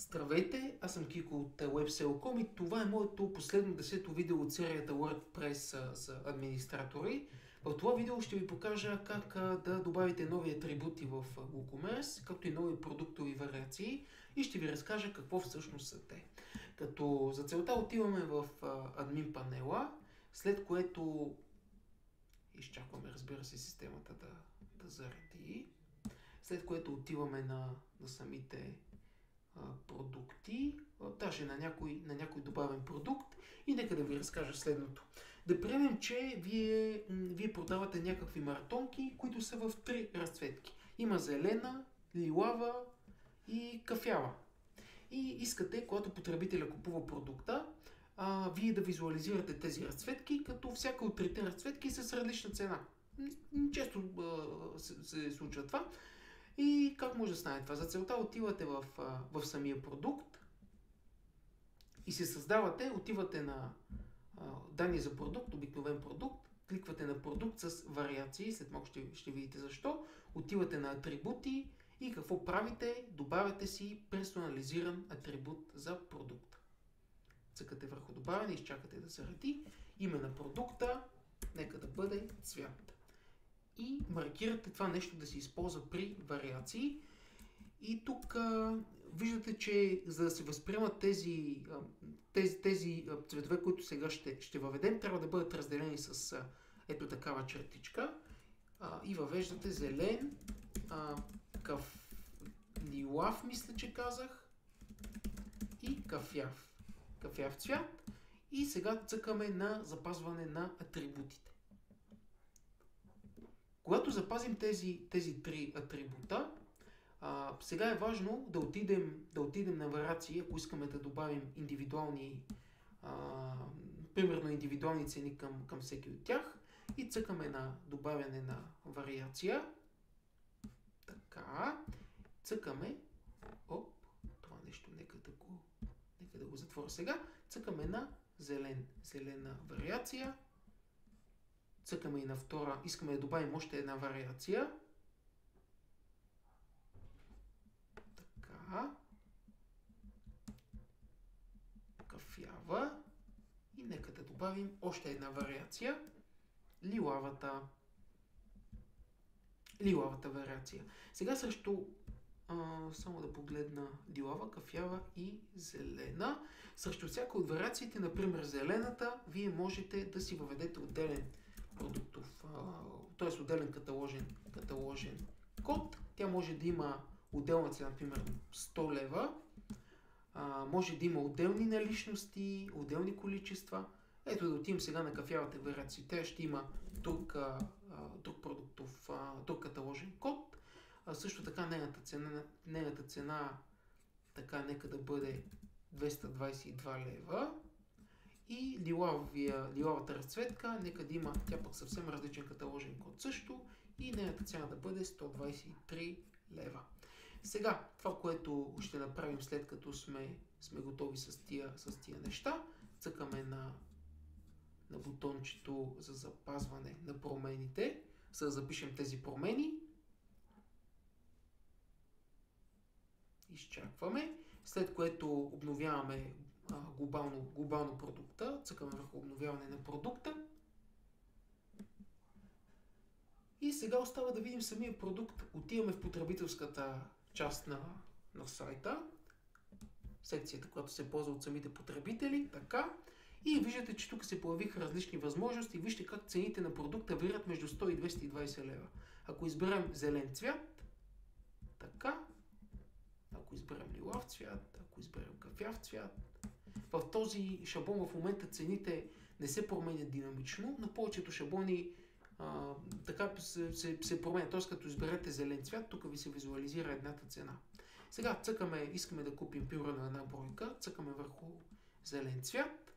Здравейте, аз съм Кико от WebSell.com и това е моето последно 10-то видео от серията WordPress за администратори. В това видео ще ви покажа как да добавите нови атрибути в WooCommerce, както и нови продуктови вариации и ще ви разкажа какво всъщност са те. Като за целта отиваме в админ панела, след което изчакваме, разбира се, системата да зареди, след което отиваме на самите продукти, даже на някой добавен продукт и нека да ви разкажа следното. Да приемем, че вие продавате някакви маратонки, които са в 3 разцветки. Има зелена, лилава и кафява. И искате, когато потребителя купува продукта, вие да визуализирате тези разцветки, като всяка от 3 разцветки с различна цена. Често се случва това. И как може да стане това? За целта отивате в самия продукт и се създавате, отивате на данни за продукт, обикновен продукт, кликвате на продукт с вариации, след малко ще видите защо, отивате на атрибути и какво правите? Добавяте си персонализиран атрибут за продукта. Цъкате върху добавяне, изчакате да се ради, име на продукта, нека да бъде цвят. И маркирате това нещо да се използва при вариации. И тук виждате, че за да се възприемат тези цветове, които сега ще въведем, трябва да бъдат разделени с ето такава чертичка. И въвеждате зелен, лилав, мисля, че казах, и кафяв цвят. И сега цъкаме на запазване на атрибутите. Когато запазим тези 3 атрибута, сега е важно да отидем на вариации, ако искаме да добавим примерно индивидуални цени към всеки от тях и цъкаме на добавяне на вариация. Така, цъкаме, това нещо нека да го затворя сега, цъкаме на зелена вариация. Цъкаме и на втора, искаме да добавим още една вариация. Така. Кафява. И нека да добавим още една вариация. Лилавата вариация. Сега само да погледна лилава, кафява и зелена. Срещу всяка от вариациите, например зелената, вие можете да си въведете отделен продуктов, т.е. отделен каталожен код. Тя може да има отделна цена, например 100 лева. Може да има отделни наличности, отделни количества. Ето да отидем сега на кафявата вариация. Тя ще има друг продуктов, друг каталожен код. Също така нейната цена така нека да бъде 222 лева. И лилавата разцветка, нека да има тя пък съвсем различен каталожен код също и нейната цена да бъде 123 лева. Сега, това, което ще направим след като сме готови с тия неща, цъкаме на бутончето за запазване на промените, за да запишем тези промени. Изчакваме, след което обновяваме глобално продукта, цъкаме върху обновяване на продукта. И сега остава да видим самия продукт. Отиваме в потребителската част на сайта, секцията, която се ползва от самите потребители, така. И виждате, че тук се появиха различни възможности. Вижте как цените на продукта варират между 100 и 220 лева. Ако изберем зелен цвят, така. Ако изберем лилав цвят, ако изберем кафяв цвят. В този шаблон в момента цените не се променят динамично, но повечето шаблони така се променят. Т.е. като изберете зелен цвят, тук ви се визуализира едната цена. Сега искаме да купим примерно една бройка, цъкаме върху зелен цвят.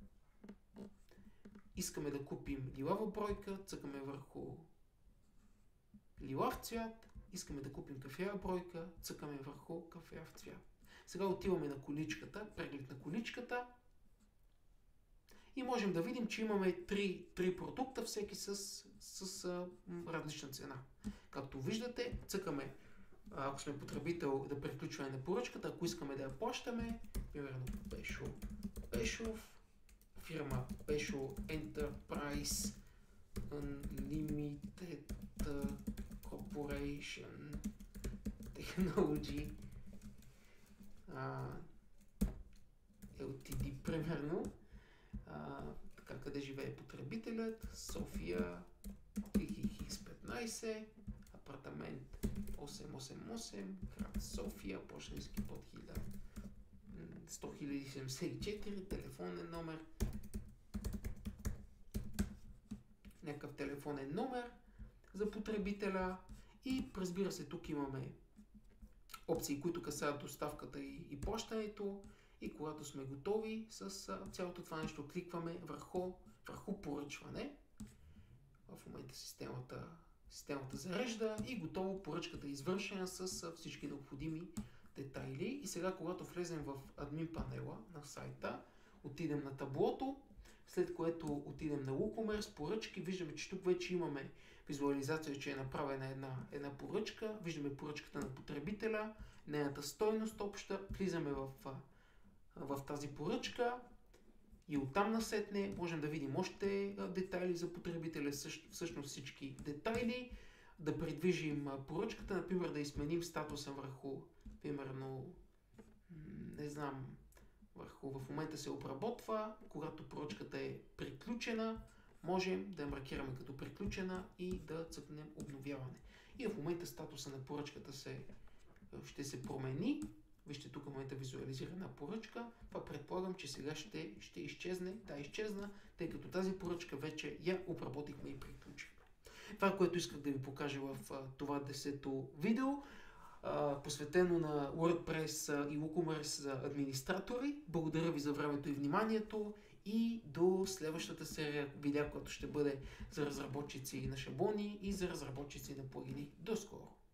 Искаме да купим лилава бройка, цъкаме върху лилав цвят. Искаме да купим кафява бройка, цъкаме върху кафяв цвят. Сега отиваме на количката, преглед на количката и можем да видим, че имаме 3 продукта, всеки с различна цена. Както виждате, цъкаме ако сме потребител, да приключваме на поръчката, ако искаме да я плащаме, примерно Пешо Пешов, фирма Пешо Enterprise Unlimited Corporation Technology LTD, примерно. Така, къде живее потребителят? София, Хикс 15, апартамент 888, град София, почтенски код 100 074, телефонен номер, някакъв телефонен номер за потребителя и, разбира се, тук имаме опции, които касаят доставката и плащането, и когато сме готови с цялото това нещо, кликваме върху поръчване. В момента системата зарежда и готово, поръчката е извършена с всички необходими детайли. И сега, когато влезем в админ панела на сайта, отидем на таблото, след което отидем на WooCommerce, поръчки, виждаме, че тук вече имаме визуализация, че е направена една поръчка, виждаме поръчката на потребителя, нейната стойност обща, влизаме в тази поръчка и оттам насетне можем да видим още детайли за потребителя, всъщност всички детайли, да придвижим поръчката, например да изменим статуса върху, примерно, не знам, в момента се обработва, когато поръчката е приключена, можем да я маркираме като приключена и да цъкнем обновяване. И в момента статуса на поръчката ще се промени. Вижте тук в момента визуализирана поръчка. Това предполагам, че сега ще изчезне. Да, изчезна, тъй като тази поръчка вече я обработихме и приключихме. Това, което исках да ви покажа в това 10-то видео, посветено на WordPress и WooCommerce за администратори. Благодаря ви за времето и вниманието и до следващата серия видео, която ще бъде за разработчици на шаблони и за разработчици на плагини. До скоро!